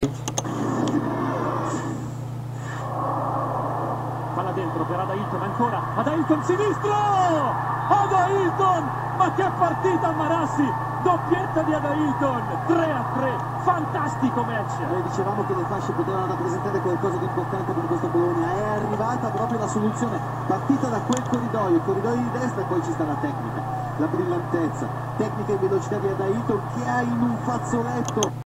Palla dentro per Adailton, ancora Adailton sinistro, Adailton, ma che partita Marassi, doppietta di Adailton, 3-3, fantastico match. Noi dicevamo che le fasce potevano rappresentare qualcosa di importante per questo Bologna, è arrivata proprio la soluzione, partita da quel corridoio, il corridoio di destra, e poi ci sta la tecnica, la brillantezza, tecnica e velocità di Adailton che ha in un fazzoletto